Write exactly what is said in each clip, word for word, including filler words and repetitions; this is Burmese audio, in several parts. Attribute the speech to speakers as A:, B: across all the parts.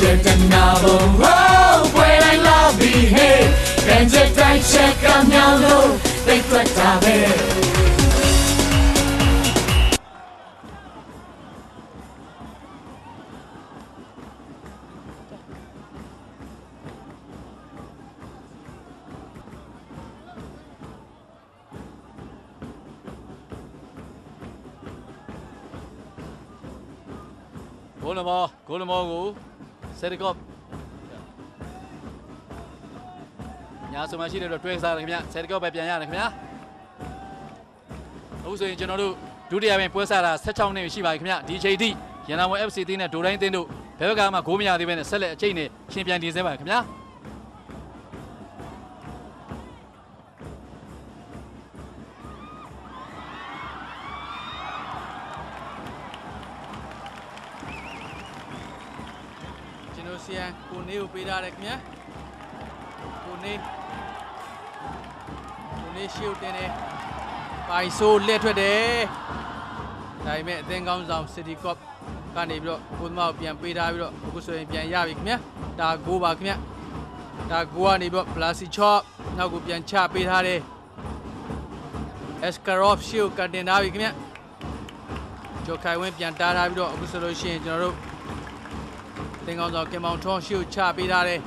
A: Yadanarbon, oh, when I love me, hey, then just I check on your low, they put a bed.
B: Go to more, go to more, go. Set it up. Nhà số machine được truyền ra được nhá, set it up bài nhá được nhá. Also in general, today I mean, puasa là set trong này chỉ bài nhá, D J D. Hiện nay A F C này đồ đánh tên đủ. Bây giờ mà cố mình thì bên set lại chơi này, xin pian đi xem bài nhá. Siang, Kone upira rek nhé. Kone, Kone siêu tên này. Bài số lệ thuật đấy. Đại mẹ tên công dòng City Cup. Cái này bro, cuốn mau pian pira bro, cuốn số pian ya big nhé. Ta go bạc nhé. Ta go này bro, plastic chop, nào cuốn pian cha pira đấy. Escarop siêu cái tên nào big nhé. Cho khai nguyên pian ta ra bro, cuốn số đôi xin cho nó. Tên công dòng kem thong siêu cha pira đấy.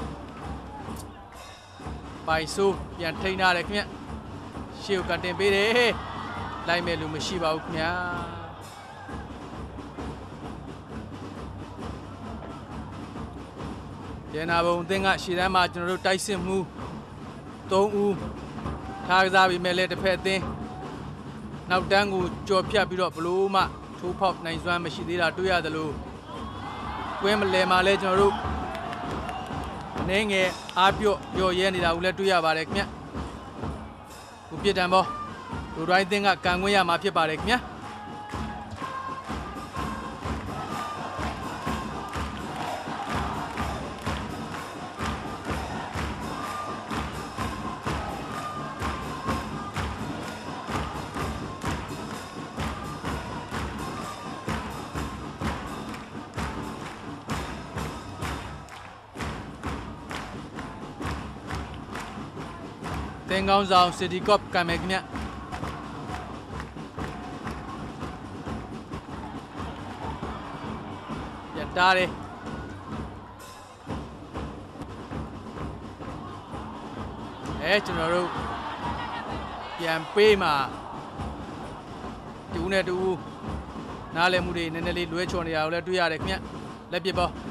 B: Bài số pian thay na đấy nhé. Siêu cái tên pira đấy. Lại mẹ luôn mới siêu bảo nhé. Yadanarbon tên ngã sĩ mà chúng tôi tay xem mu tông u thang ra bị mẹ lệ để phê tên nào đang ngủ cho phía bị đọt blue mà thu phọc này doan mà sĩ đi là tôi à đó luôn quên mà lệ mà lệ chúng tôi nên nghe áp dụng vô yên đi là u lệ tôi à bà đấy nhé u biết đàn bò tôi nói tên ngã càng nguy mà phía bà đấy nhé tên công dòng City Cup cái mấy nhé nhận ta đi đấy chúng nó đâu pian p mà chú này chú na lên mua đi nên là đi đuổi chọn đi ao là đuổi ra được nhé lấy biết bao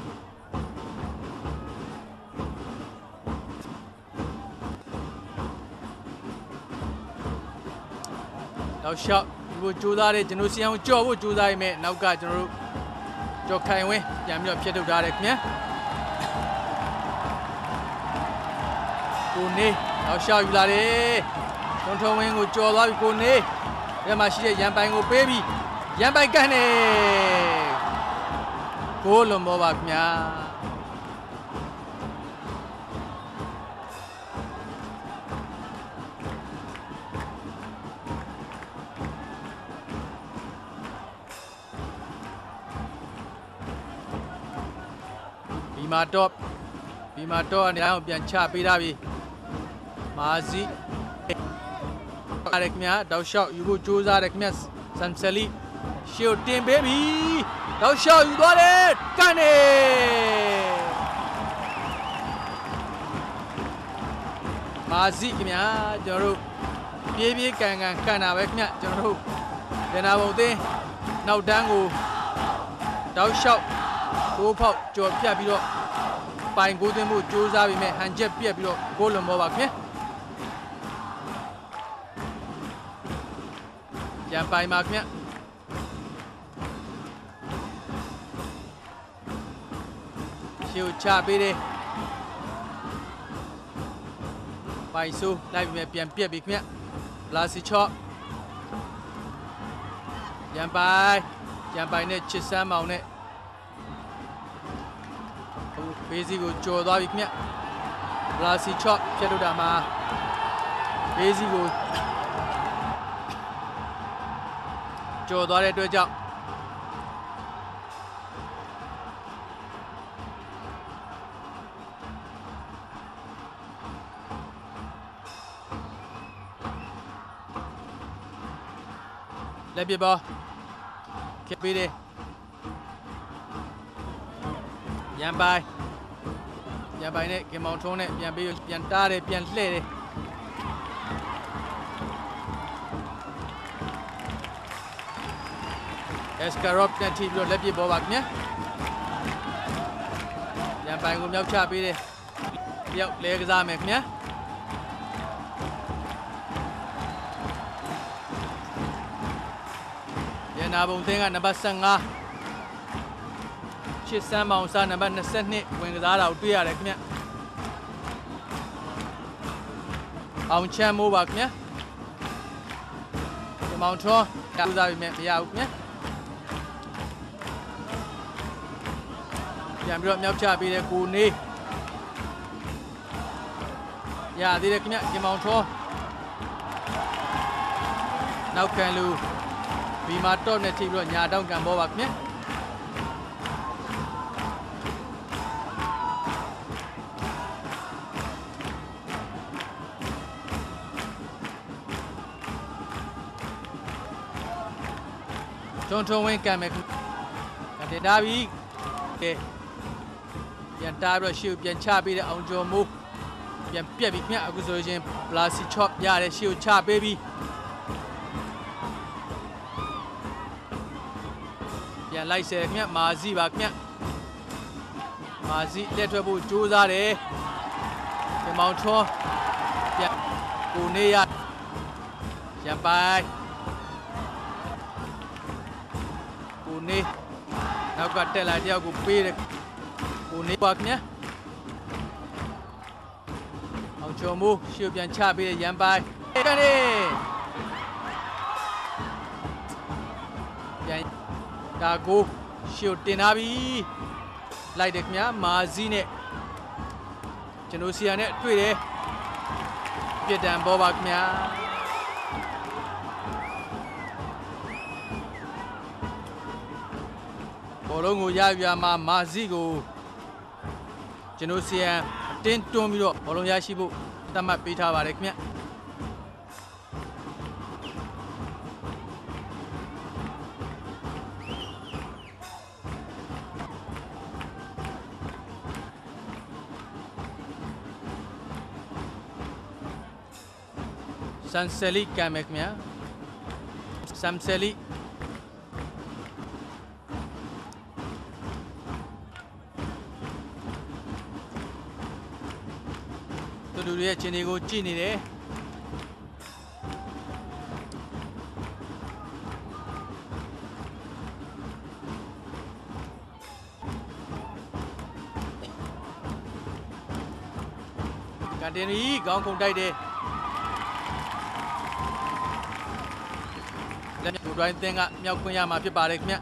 B: đào shot vô chú ra đây chúng tôi xem cho vô chú ra mẹ nào cả chúng tôi cho khai nguyên giảm được phía đầu ra được nhé Kone đào shot ra đây con thong nguyên ngồi cho ra Kone để mà xí giảm bài ngồi baby giảm bài cái này cố làm bao bạc nha mà top vì mà top này đang biến cha pira vì mà gì được nhá đào shot yêu chú ra được nhá Samseli siêu team baby đào shot yêu đó đấy cái này mà gì cái nhá cho rồi bia bia càng càng càng nào vậy nhá cho rồi để nào đầu tiên nào đang ngủ đào shot cố phao cho phía bên đó bài cố tuyên bố chú ra vì mẹ hành chế phía bên đó cố làm bao bạc nhé giảm bài mạc nhé siêu cha bê đê bài số lại vì mẹ biển phía bên nhé là si cho giảm bài giảm bài này chết sao màu này Bezi go cho đó biết nhé, là si chọn phía đầu đà mà Bezi go cho đó để đôi chọn လက်ပစ်ဘောခက်ပေးတယ်ရန်ပိုင်ရန်ပိုင်နဲ့ကင်မောင်ထုံးနဲ့ပြန်ပြီးပြန်တားတယ်ပြန်လှည့်တယ်เอสการ์ร็อกနဲ့ထိပြီးတော့လက်ပစ်ဘောပါခင်ဗျာရန်ပိုင်ကိုမြောက်ချပေးတယ်တယောက်လဲကစားမယ်ခင်ဗျာရန်နာဘုံသင်းကနံပါတ်၁၅ချစ်စမ်းမောင်စားနံပါတ်၂၂ဝင်ကစားတာကိုတွေ့ရတယ်ခင်ဗျအောင်ချမ်းမိုးပါခင်ဗျာဒီမောင်ထွန်းကစားပြီးမြင်မရဘူးခင်ဗျာပြန်ပြီးတော့မြောက်ချပေးတယ်ကိုနေရသေးတယ်ခင်ဗျာဒီမောင်ထွန်းနောက်ကန်လူဘီမာတော့နဲ့ထိပြီးတော့ညာတောင်းကန်ဘောပါခင်ဗျာထုံထုံဝင်းကန်မယ်ကန်တာပြီကဲပြန်တားပြီးတော့ရှေ့ကိုပြန်ချပေးတဲ့အောင်ကျော်မိုးပြန်ပြက်ပြီးခင်ဗျအခုဆိုရင်ပလာစီချော့ရတဲ့ရှေ့ကိုချပေးပြီးပြန်လိုက်ဆယ်ခင်ဗျမာစီပါခင်ဗျမာစီလက်ထွက်ဖို့ကြိုးစားတယ်ဒီမောင်ထွန်းပြန်ကိုနေရရန်ပိုင်ကိုနေနောက်ကတက်လာတယောက်ကိုပေးတယ်ကိုနေပါခင်ဗျအောင်ကျော်မိုးရှေ့ပြန်ချပေးတဲ့ရန်ပိုင်ကနေပြန်ဒါကိုရှေ့တင်ထားပြီလိုက်တယ်ခင်ဗျမာစီနဲ့ကျွန်တော်စီယာနဲ့တွေ့တယ်ပြစ်ဒဏ်ပေါ်ပါခင်ဗျဘောလုံးကိုရပြမှာမာစီကိုကျွန်တော်စီယာအတင်းတွန်းပြီးတော့ဘောလုံးရရှိဖို့သတ်မှတ်ပေးထားပါတယ်ခင်ဗျဆမ်ဆယ်လီကမ်းမယ်ခင်ဗျာဆမ်ဆယ်လီသူတို့ရဲ့ချင်းတွေကိုကြည့်နေတယ်ကန်တင်ရီခေါင်းခုန်တိုက်တယ်လက်ဒိုဒိုင်းသင်းကမြောက်ခွင့်ရမှာဖြစ်ပါတယ်ခင်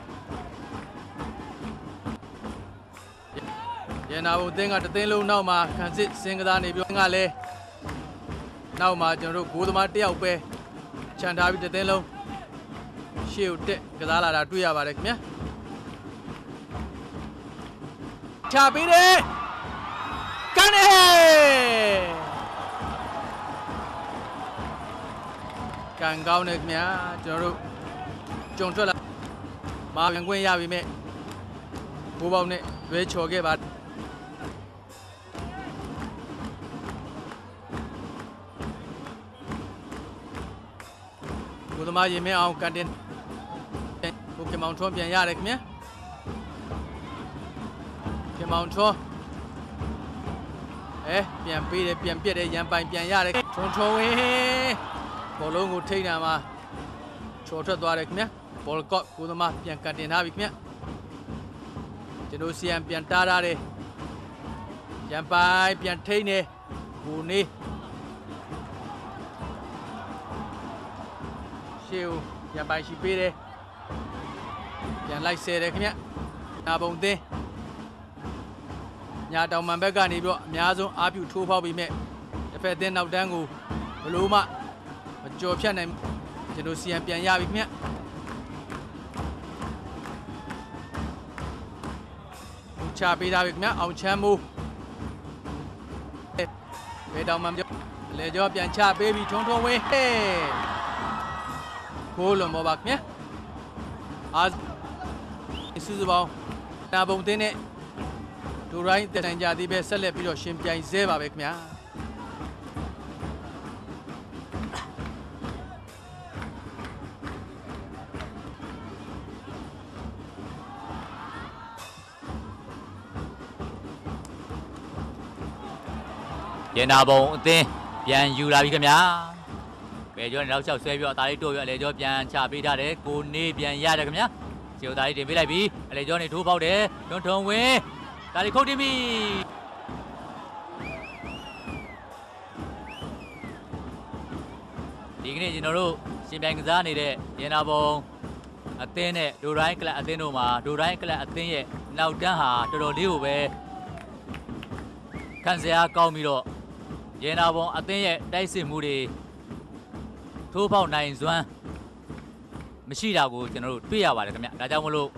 B: ဗျရန်နာဘုံသင်းကတသင်းလုံးနောက်မှာခံစစ်စင်ကစားနေပြီးတော့ကလည်းနောက်မှာကျွန်တော်တို့ဂိုးသမားတယောက်ပဲခြံထားပြီးတသင်းလုံးရှေ့ကိုတက်ကစားလာတာတွေ့ရပါတယ်ခင်ဗျချပေးတယ်ကန်နေကန်ကောင်းနေခင်ဗျာကျွန်တော်တို့ကြုံထွက်လာမာဝင်ခွင့်ရပြီမဲ့ဘိုးပေါင်းနဲ့လွဲချော်ခဲ့ပါဘုသမားရင်မင်းအောင်ကန်တင်ဘုကမောင်ထွန်းပြန်ရတယ်ခင်ဗျာကမောင်ထွန်းအဲပြန်ပေးတယ်ပြန်ပြက်တယ်ရန်ပိုင်ပြန်ရတယ်ထုံထုံဝင်းဘောလုံးကိုထိန်းတာမှာချော်ထွက်သွားတယ်ခင်ဗျာဘောလ်ကော့ကိုသမားပြန်ကန်တင်ထားပြီခင်ဗျာကျွန်တော်စီယံပြန်တားထားတယ်ရန်ပိုင်ပြန်ထိန်းတယ်ကိုနေရှေ့ကိုရန်ပိုင်ရှိပေးတယ်ပြန်လိုက်ဆဲတယ်ခင်ဗျာနာဘုံသင်းညာတောင်မှန်ဘက်ကနေပြီးတော့အများဆုံးအားပြုထိုးဖောက်ပြီးမြဲတစ်ဖက်သင်းနောက်တန်းကိုဘလို့မှမကြော်ဖြတ်နိုင်ကျွန်တော်စီယံပြန်ရပြီခင်ဗျချပေးထားပြီခင်ဗျအောင်ချမ်းမိုးဘယ်တောင်မှလေကြောပြန်ချပေးပြီးထုံထုံဝင်းဟဲ့ခိုးလွန်ပေါ်ပါခင်ဗျာအာစုစုပေါင်းနာဘုံတင်းနဲ့ဒိုရိုင်းတန်ကြသေးပဲဆက်လက်ပြီးတော့ရှင်ပြိုင်ဆဲပါပဲခင်ဗျာ
C: ရနာဘုံအသင်းပြန်ယူလာပြီခင်ဗျာဘယ်ကျော်နောက်လျှောက်ဆွဲပြီးတော့တာလေးတို့ပြီးအလေကျော်ပြန်ချပေးထားတယ်ကိုနေပြန်ရတယ်ခင်ဗျာစီကိုတာလေးတင်ပေးလိုက်ပြီအလေကျော်နေထိုးပေါက်တယ်တွန်းထုံဝင်းတာလေးခုတ်တင်ပြီဒီကနေ့ကျွန်တော်တို့ရှင်ပြိုင်ကစားနေတဲ့ရနာဘုံအသင်းနဲ့ဒိုရိုင်းကလပ်အသင်းတို့မှာဒိုရိုင်းကလပ်အသင်းရဲ့နောက်တန်းဟာတော်တော်လေးကိုပဲခံစရာကောင်းပြီးတော့ရနာဘုံအသင်းရဲ့တိုက်စစ်မှုတွေထိုးပေါက်နိုင်စွမ်းမရှိတာကိုကျွန်တော်တို့တွေ့ရပါတယ်ခင်ဗျဒါကြောင့်မလို့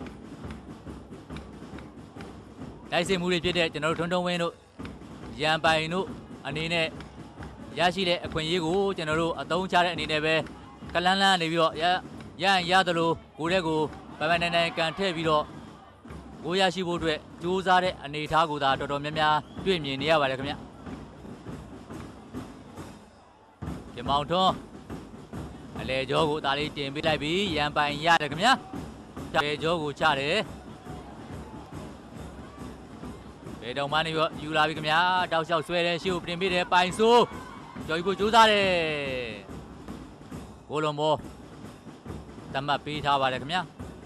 C: တိုက်စစ်မှုတွေဖြစ်တဲ့ကျွန်တော်တို့ထွန်းထွန်းဝင်းတို့ရန်ပိုင်တို့အနေနဲ့ရရှိတဲ့အခွင့်အရေးကိုကျွန်တော်တို့အသုံးချတဲ့အနေနဲ့ပဲကလန်းလန်းနေပြီးတော့ရရရသလိုကိုယ့်ရဲ့ကိုပပနိုင်နိုင်ကန်ထည့်ပြီးတော့ကိုရရှိဖို့အတွက်ကြိုးစားတဲ့အနေအထားကိုသာတော်တော်များများတွေ့မြင်နေရပါတယ်ခင်ဗျဒီမောင်ထွန်းအလေကျော်ကိုဒါလေးတင်ပေးလိုက်ပြီးရန်ပိုင်ရတယ်ခင်ဗျာအလေကျော်ကိုချတယ်ဘေးတောင်မနေရောယူလာပြီခင်ဗျာတောက်လျှောက်ဆွဲတယ်ရှေ့ကိုတင်ပေးတယ်ပိုင်ဆိုးကျော်ကြီးကိုကြိုးစားတယ်ကိုလုံးမောတမတ်ပေးထားပါတယ်ခင်ဗျာ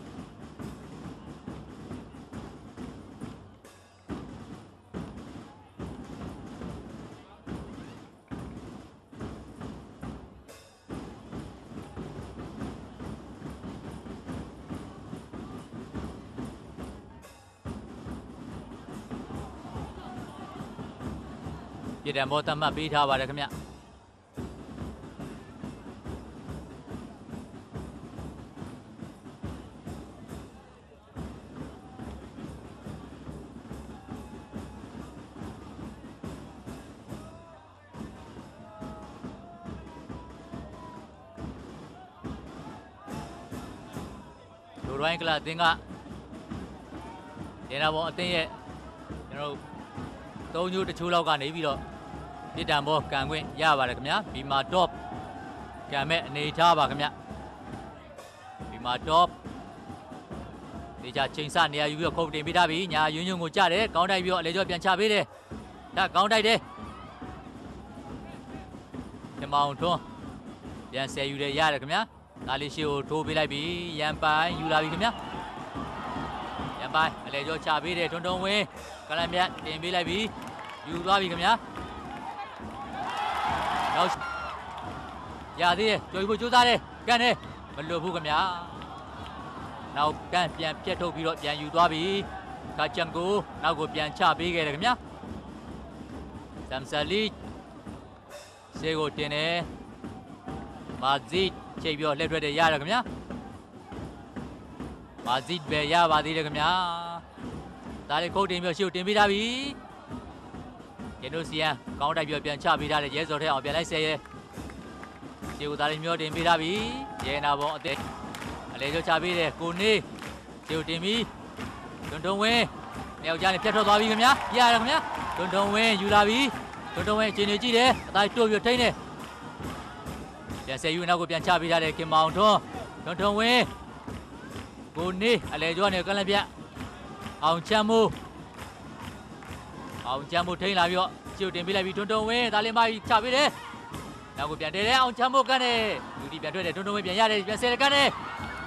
C: ပြတဲ့မောတမတ်ပေးထားပါတယ်ခင်ဗျဒိုရိုင်းကလပ်အသင်းကရနာဘုံအသင်းရဲ့ကျွန်တော်သုံးချိုးတစ်ချိုးလောက်ကနေပြီးတော့ပြစ်ဒဏ်ဘောကန်ခွင့်ရပါတယ်ခင်ဗျာဘီမာ top ကန်မဲ့အနေထားပါခင်ဗျာဘီမာ top ဒီကြချိန်ဆနေရာယူပြီးတော့ခုတ်တင်ပေးထားပြီညာယွန်းယွန်းကိုကြတယ်ကောင်းတိုက်ပြီးတော့အလေကျော်ပြန်ချပေးတယ်ဒါကောင်းတိုက်တယ်ဒီမောင်ထွန်းပြန်ဆယ်ယူတယ်ရတယ်ခင်ဗျာဒါလေးရှိကိုထိုးပေးလိုက်ပြီရန်ပိုင်ယူလာပြီခင်ဗျာရန်ပိုင်အလေကျော်ချပေးတယ်ထွန်းထွန်းဝင်းကလန်မြတ်တင်ပေးလိုက်ပြီယူသွားပြီခင်ဗျာနောက်ရသေးတယ်ကျော်ကြီးကိုကြိုးစားတယ်ကန်တယ်မလွတ်ဘူးခင်ဗျာနောက်ကန်ပြန်ပြတ်ထုတ်ပြီးတော့ပြန်ယူသွားပြီကချန်ကိုနောက်ကိုပြန်ချပေးခဲ့တယ်ခင်ဗျာဆမ်ဆာလီဆေကိုတင်တယ်မာဇစ်ချိန်ပြီးတော့လက်ထွက်တယ်ရတယ်ခင်ဗျာမာဇစ်ပဲရပါသေးတယ်ခင်ဗျာဒါလေးခုတ်တင်ပြီးရှေ့ကိုတင်ပေးထားပြီကျင်းတို့စီယန်ကောင်းတိုက်ပြီးပြန်ချပေးထားတယ်ရဲစော်ထဲအောင်ပြန်လိုက်ဆဲရဲရှေ့ကိုဒါလေးမျောတင်ပေးထားပြီရဲနာဘုံအသေးအလေကျော်ချပေးတယ်ကိုနေရှေ့ကိုတင်ပြီးတွန်းတွန်းဝင်းနေအောင်ကြားနေပြတ်ထွက်သွားပြီခင်ဗျာရတယ်ခင်ဗျာတွန်းတွန်းဝင်းယူလာပြီတွန်းတွန်းဝင်းကျင်းနေကြည့်တယ်အသားတိုးပြီးထိန်းတယ်ပြန်ဆဲယူနောက်ကိုပြန်ချပေးထားတယ်ခင်မောင်ထွန်းတွန်းတွန်းဝင်းကိုနေအလေကျော်နေကလန်ပြအောင်ချမ်းမိုးအောင်ချမ်းမိုးထိန်းလာပြီးတော့ကျုပ်တင်ပေးလိုက်ပြီးတွန်းတွန်းဝင်းဒါလေးမကြီးချပေးတယ်နောက်ကိုပြန်တဲတယ်အောင်ချမ်းမိုးကန်တယ်လူတီပြန်ထွက်တယ်တွန်းတွန်းဝင်းပြန်ရတယ်ပြန်ဆဲကန်တယ်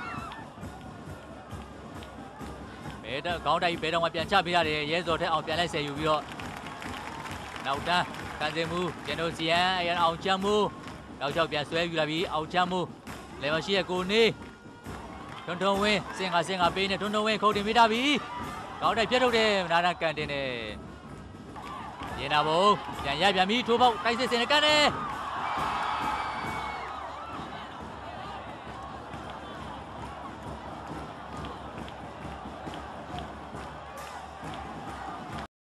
C: ဘဲတော့ကောင်းတိုက်ဘဲတော့မှပြန်ချပေးရတယ်ရဲစော်ထဲအောင်ပြန်လိုက်ဆဲယူပြီးတော့နောက်တန်းကန်စင်မူကျန်တို့စီယန်အရန်အောင်ချမ်းမိုးနောက်ချောက်ပြန်ဆွဲယူလာပြီးအောင်ချမ်းမိုးလေမရှိရဲ့ကိုနေတွန်းတွန်းဝင်းစင်ကစင်ကပေးနေတွန်းတွန်းဝင်းခုတ်တင်ပေးထားပြီကောင်းတိုက်ပြတ်ထုတ်တယ်နာနာကန်တင်တယ်ရနာဘုံပြန်ရပြန်ပြီထိုးပေါက်တိုက်စစ်စင်ကန်တယ်